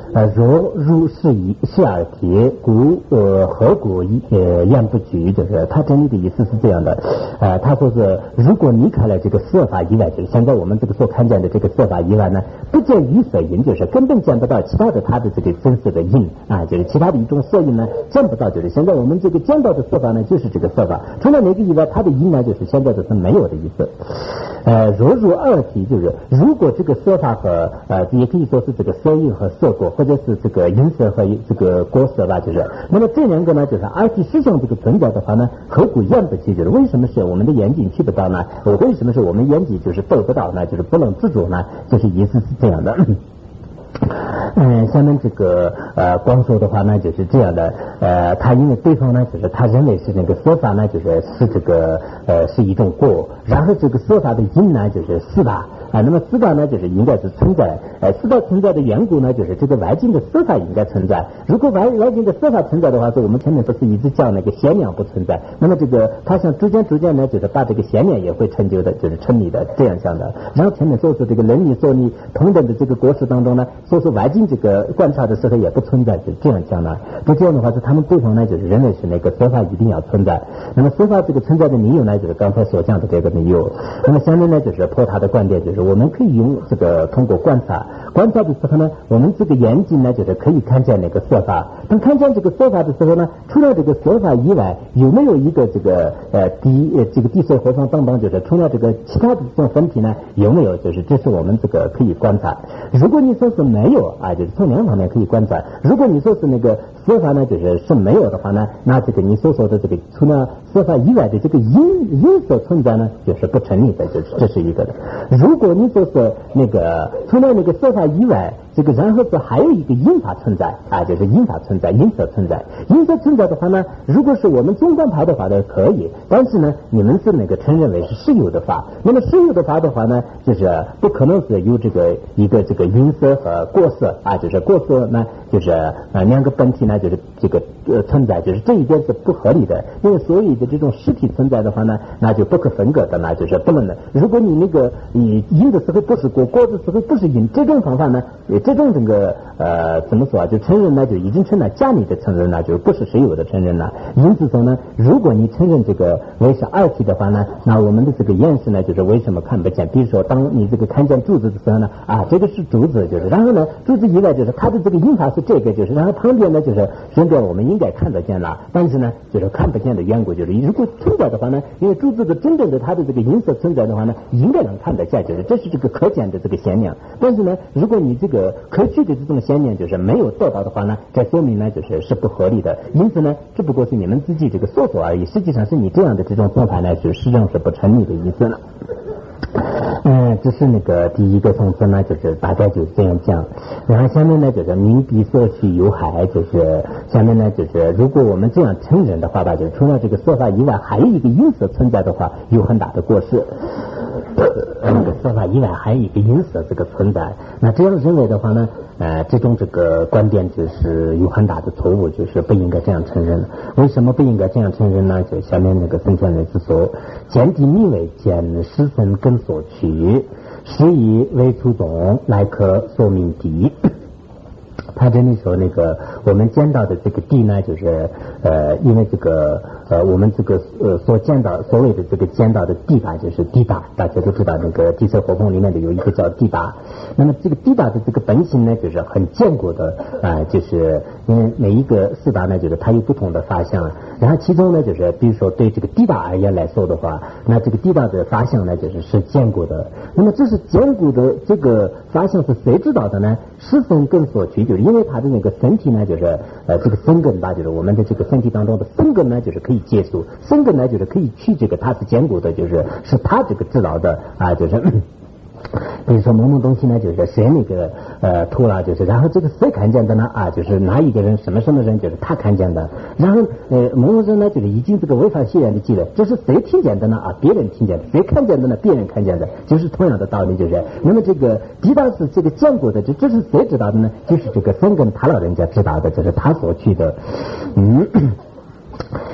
呃，若如是一是二体，故呃何故呃言不举？就是他这里的意思是这样的，呃，他说是如果离开了这个色法以外，就是现在我们这个所看见的这个色法以外呢，不见于色音，就是根本见不到其他的它的这个真实的音啊，就是其他的一种色音呢见不到，就是现在我们这个见到的色法呢就是这个色法，除了那个以外，它的音呢就是现在的是没有的意思。呃，若如二体，就是如果这个色法和呃也可以说是这个色音和色果，或者是这个音色和这个果色吧，就是那么这两个呢，就是二体实相这个存在的话呢，何故言不起？就是为什么是我们的眼睛去不到呢？为什么是我们眼睛就是得不到呢？就是不能自主呢？就是意思是这样的。嗯，下面这个呃光说的话呢就是这样的，呃，他因为对方呢就是他认为是那个色法呢就是是这个呃是一种果，然后这个色法的因呢就是四法啊，那么四法呢就是应该是存在，呃，四法存在的缘故呢就是这个外境的色法应该存在，如果外外境的色法存在的话，是我们前面不是一直讲那个显量不存在，那么这个它想逐渐逐渐呢就是把这个显量也会成就的，就是成立的这样想的，然后前面说说这个人理说你同等的这个果实当中呢，说是外境这个观察的时候也不存在，就这样讲呢。那这样的话是他们对方呢就是认为是那个色法一定要存在，那么色法这个存在的理由呢就是刚才所讲的这个理由。那么下面呢就是破他的观点，就是我们可以用这个通过观察观察的时候呢，我们这个眼睛呢就是可以看见那个色法，当看见这个色法的时候呢，除了这个色法以外，有没有一个这个呃地呃这个地水火风等等，就是除了这个其他的这种分体呢有没有，就是这是我们这个可以观察。如果你说是没有啊，就是从两方面可以观察。如果你说是那个色法呢，就是是没有的话呢，那这个你所说的这个除了色法以外的这个因因色存在呢，就是不成立的，就是这是一个的。如果你说是那个除了那个色法以外，这个然后是还有一个因法存在啊，就是因法存在，因色存在。因色存在的话呢，如果是我们中观派的话呢可以，但是呢，你们是那个承认为是实有的法。那么实有的法的话呢，就是不可能是有这个一个这个因色和果色啊，就是果色呢，就是呃两个本体呢，就是这个呃存在，就是这一点是不合理的。因为所有的这种实体存在的话呢，那就不可分割的，那就是不能的。如果你那个你因的时候不是果，果的时候不是因，这种方法呢，这种这个呃怎么说啊？就承认呢，就已经成了假理的承认了，就不是实有的承认了。因此说呢，如果你承认这个为是二体的话呢，那我们的这个眼识呢，就是为什么看不见？比如说，当你这个看见柱子的时候呢，啊，这个是柱子，就是然后呢，柱子以外就是它的这个因法是这个，就是然后旁边呢就是应该我们应该看得见了，但是呢，就是看不见的缘故，就是如果存在的话呢，因为柱子的真正的它的这个因色存在的话呢，应该能看得见，就是这是这个可见的这个显量。但是呢，如果你这个可去的这种显量就是没有得到的话呢，这说明呢就是是不合理的。因此呢，只不过是你们自己这个说说而已，实际上是你这样的这种做法呢，是实际上是不成立的意思了。嗯，这是那个第一个层次呢，就是大概就是这样讲。然后下面呢就是明彼所取有害，就是下面呢就是如果我们这样承认的话吧，就是除了这个说法以外，还有一个因色存在的话，有很大的过失。那个说法以外还有一个因色这个存在，那这样认为的话呢，呃，这种这个观点就是有很大的错误，就是不应该这样承认。为什么不应该这样承认呢？就下面那个圣贤人之说，见地名为见实身根所取，实以为初中来可说明地。他这里说那个我们见到的这个地呢，就是呃，因为这个呃，我们这个呃所见到所谓的这个见到的地大就是地大，大家都知道那个地水火风里面的有一个叫地大。那么这个地大的这个本性呢，就是很坚固的啊、呃，就是因为每一个四大呢，就是它有不同的法相。然后其中呢，就是比如说对这个地大而言来说的话，那这个地大的法相呢，就是是坚固的。那么这是坚固的这个法相是谁知道的呢？实身根所取，就是因为它的那个身体呢，就是呃这个身根吧，就是我们的这个身体当中的身根呢，就是可以接触，身根呢就是可以去这个它是坚固的，就是是它这个知道的啊，就是。比如说某某东西呢，就是谁那个呃吐了，就是然后这个谁看见的呢啊，就是哪一个人什么什么人，就是他看见的。然后呃某某人呢，就是已经这个违反誓言的记了，这是谁听见的呢啊？别人听见的，谁看见的呢？别人看见的，就是同样的道理，就是。那么这个地大是这个坚固的，这这是谁知道的呢？就是这个身根他老人家知道的，这是他所去的，嗯。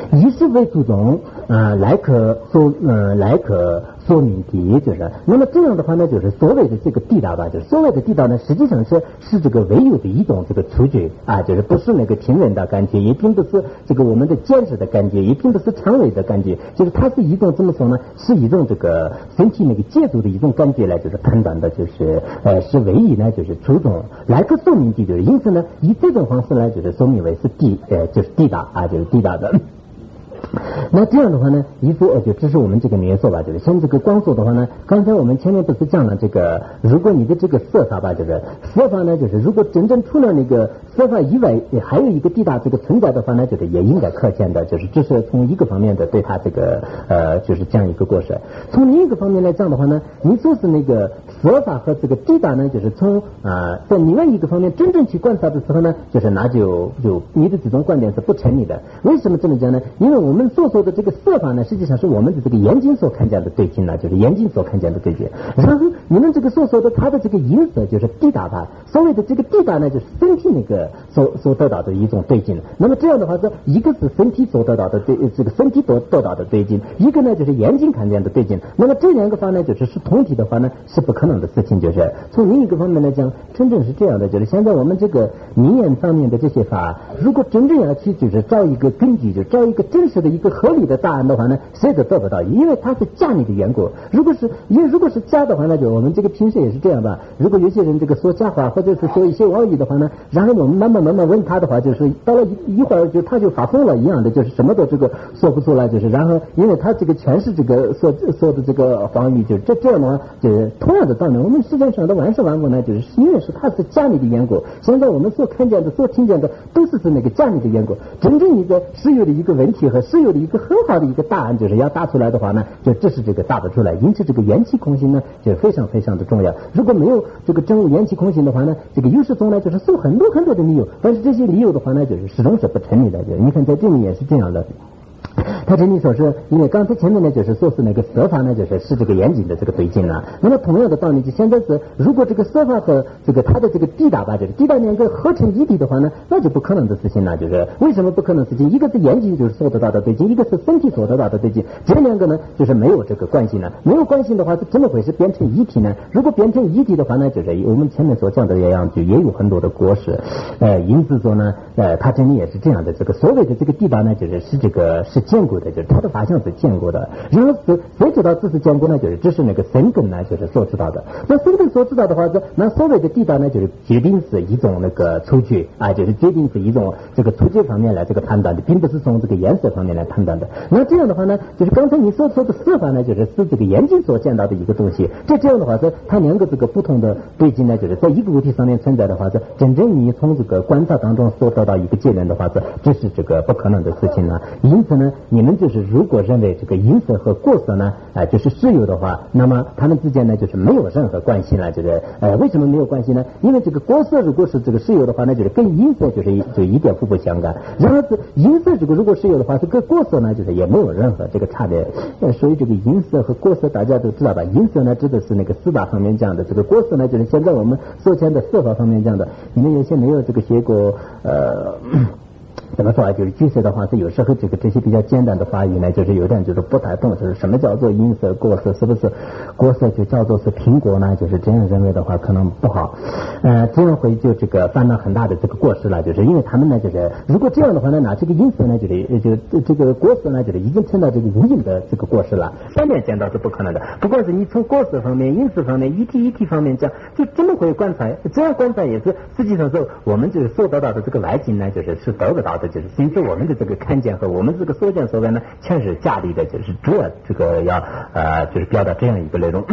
以是为主种啊、呃、来可说呃来可说明题，就是那么这样的话呢，就是所谓的这个地道吧，就是所谓的地道呢，实际上是是这个唯有的一种这个触觉啊，就是不是那个亲人的感觉，也并不是这个我们的见识的感觉，也并不是肠胃的感觉，就是它是一种怎么说呢？是一种这个身体那个接触的一种感觉来，就是判断的，就是呃是唯一呢，就是注重来个说明地，就是因此呢，以这种方式来就是说明为是地呃就是地道啊，就是地道的。那这样的话呢，一说就这是我们这个年说吧，就是像这个光说的话呢，刚才我们前面不是讲了这个，如果你的这个色法吧，就是色法呢，就是如果真正除了那个色法以外，还有一个地大这个存在的话呢，就是也应该可见的，就是这是从一个方面的对它这个呃，就是这样一个过失。从另一个方面来讲的话呢，你说是那个色法和这个地大呢，就是从啊、呃，在另外一个方面真正去观察的时候呢，就是那就就你的这种观点是不成立的。为什么这么讲呢？因为我们所说的这个色法呢，实际上是我们的这个眼睛所看见的对境呢，就是眼睛所看见的对境。然后你们这个所说的它的这个音色就是地大吧，所谓的这个地大呢，就是身体那个所所得到的一种对境。那么这样的话，是一个是身体所得到的对这个身体所得到的对境，一个呢就是眼睛看见的对境。那么这两个法呢，就是是同体的话呢，是不可能的事情。就是从另一个方面来讲，真正是这样的，就是现在我们这个明眼方面的这些法，如果真正要去就是找一个根据，就找一个真实的一个合理的答案的话呢，谁都得不到，因为它是假你的缘故。如果是因为如果是假的话，那就我们这个平时也是这样吧。如果有些人这个说假话，或者是说一些妄语的话呢，然后我们慢慢慢慢问他的话，就是到了一一会儿就他就发疯了一样的，就是什么都这个说不出来，就是然后因为他这个全是这个说说的这个谎语，就这这样的话，就是同样的道理，我们世界上的万事万物呢，就是因为是它是假你的缘故。现在我们所看见的、所听见的，都是是那个假你的缘故。真正一个实有的一个问题和实有的一个很好的一个答案，就是要答出来的话呢，就这是这个答不出来。因此这个缘起空性呢，就非常非常的重要。如果没有这个真悟缘起空性的话呢，这个有时中呢就是说很多很多的理由，但是这些理由的话呢，就是始终是不成立的。就你看在这里也是这样的。他这里说是因为刚才前面呢就是说是那个色法呢就是是这个严谨的这个对境了。那么同样的道理，就现在是如果这个色法和这个它的这个地大吧，就是地大两个合成一体的话呢，那就不可能的事情了。就是为什么不可能的事情？一个是严谨就是所得到的对境，一个是身体所得到的对境，这两个呢就是没有这个关系呢。没有关系的话，怎么会是变成一体呢？如果变成一体的话呢，就是我们前面所讲的这样，就也有很多的果实。呃，因此说呢，呃，它这里也是这样的。这个所谓的这个地大呢，就是是这个是见过的，就是它的法相是见过的。然后是谁知道这是见过呢？就是这是那个身根呢，就是所知道的。那身根所知道的话，那所谓的地大呢，就是决定是一种那个触觉啊，就是决定是一种这个触觉方面来这个判断的，并不是从这个颜色方面来判断的。那这样的话呢，就是刚才你所说的色法呢，就是是这个眼睛所见到的一个东西。这这样的话是它两个这个不同的对境呢，就是在一个物体上面存在的话是真正你从这个观察当中所得到一个结论的话是这是这个不可能的事情呢。因此呢，你们就是如果认为这个音色和过色呢，啊、呃，就是实有的话，那么它们之间呢就是没有任何关系了。就是呃，为什么没有关系呢？因为这个过色如果是这个实有的话，那就是跟音色就是就一点互不相干。然后是音色这个如果实有的话，是跟过色呢就是也没有任何这个差别。呃，所以这个音色和过色大家都知道吧？音色呢指的是那个四大方面讲的，这个过色呢就是现在我们所讲的色法方面讲的。你们有些没有这个学过呃。怎么说啊？就是据说的话是有时候这个这些比较简单的法语呢，就是有点就是不太懂，就是什么叫做音色过色，是不是过色就叫做是苹果呢？就是这样认为的话可能不好，呃，这样会就这个犯了很大的这个过失了，就是因为他们呢就是如果这样的话呢，那这个音色呢就是就这个过色呢就是已经成了这个无影的这个过失了，三面见到是不可能的。不过是你从过色方面、音色方面、一体一体方面讲，就这么会观察，这样观察也是实际上是我们就是所得到的这个外境呢，就是是得不到的。就是因此我们的这个看见和我们这个所见所闻呢，全是假立的，就是主要这个要呃就是表达这样一个内容。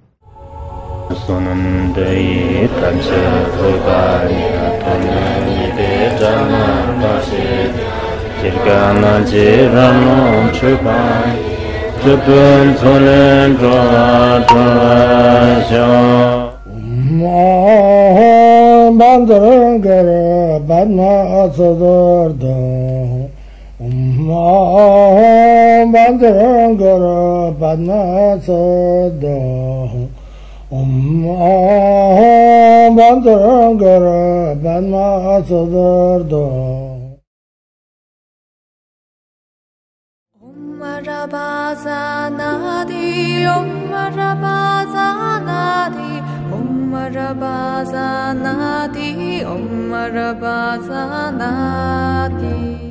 Bandırın gere badma atılırdım Umma bandırın gere badma atılırdım Umma bandırın gere badma atılırdım Marabazanadi, Om Marabazanadi, Om Marabazanadi, Om Marabazanadi.